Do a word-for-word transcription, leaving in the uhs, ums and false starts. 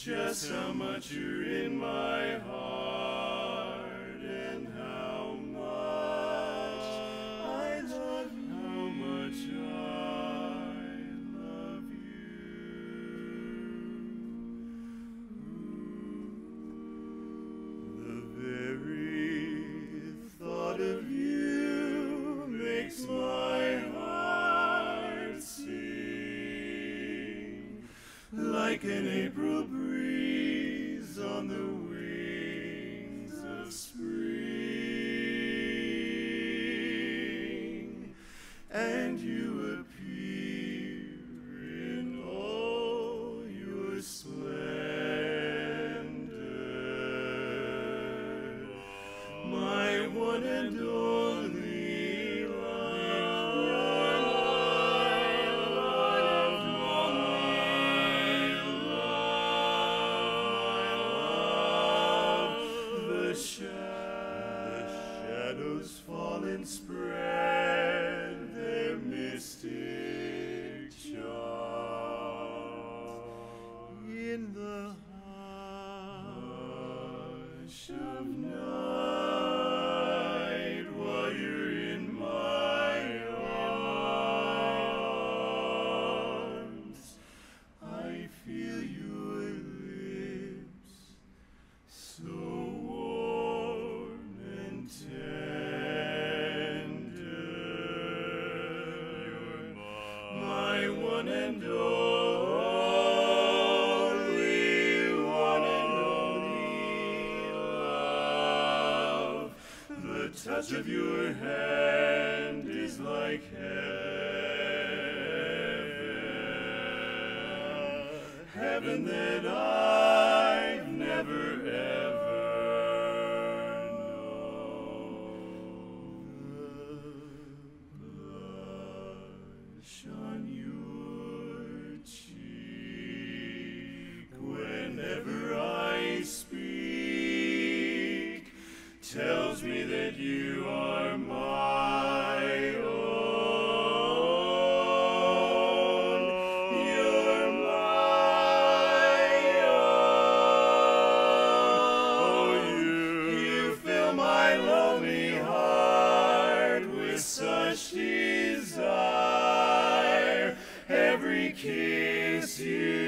just how much you're in my heart and how much I love you. How much I love you. The very thought of you makes my heart sing like an April breeze on the wings of spring, and you appear in all your splendor, my one and only love, the shadows fall and spread their mystic charm in the hush of night while you're in my arms. I feel your lips so warm and tender. You're my one and only, one and only love. The touch of your hand is like heaven, heaven that I've never ever blush on your cheek whenever I speak, tells me that you are my own. You're my own. Oh, you, you fill my lonely heart with such desire. Every kiss you